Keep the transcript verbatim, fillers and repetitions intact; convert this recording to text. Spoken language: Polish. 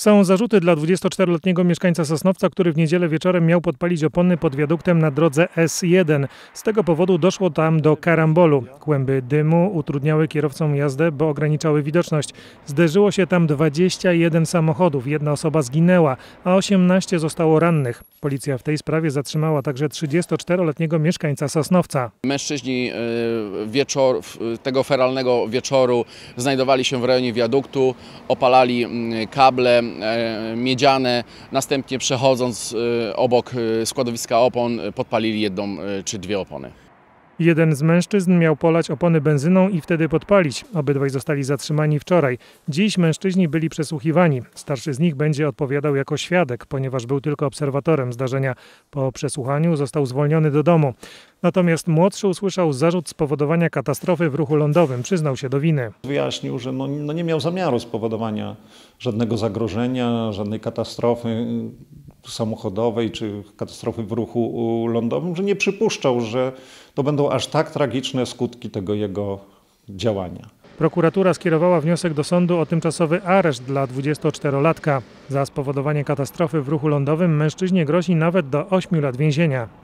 Są zarzuty dla dwudziestoczteroletniego mieszkańca Sosnowca, który w niedzielę wieczorem miał podpalić opony pod wiaduktem na drodze S jeden. Z tego powodu doszło tam do karambolu. Kłęby dymu utrudniały kierowcom jazdę, bo ograniczały widoczność. Zderzyło się tam dwadzieścia jeden samochodów. Jedna osoba zginęła, a osiemnaście zostało rannych. Policja w tej sprawie zatrzymała także trzydziestoczteroletniego mieszkańca Sosnowca. Mężczyźni wieczor, tego feralnego wieczoru znajdowali się w rejonie wiaduktu, opalali kable miedziane, następnie przechodząc obok składowiska opon podpalili jedną czy dwie opony. Jeden z mężczyzn miał polać opony benzyną i wtedy podpalić. Obydwaj zostali zatrzymani wczoraj. Dziś mężczyźni byli przesłuchiwani. Starszy z nich będzie odpowiadał jako świadek, ponieważ był tylko obserwatorem zdarzenia. Po przesłuchaniu został zwolniony do domu. Natomiast młodszy usłyszał zarzut spowodowania katastrofy w ruchu lądowym. Przyznał się do winy. Wyjaśnił, że no, no nie miał zamiaru spowodowania żadnego zagrożenia, żadnej katastrofy samochodowej czy katastrofy w ruchu lądowym, że nie przypuszczał, że to będą aż tak tragiczne skutki tego jego działania. Prokuratura skierowała wniosek do sądu o tymczasowy areszt dla dwudziestoczterolatka. Za spowodowanie katastrofy w ruchu lądowym mężczyźnie grozi nawet do ośmiu lat więzienia.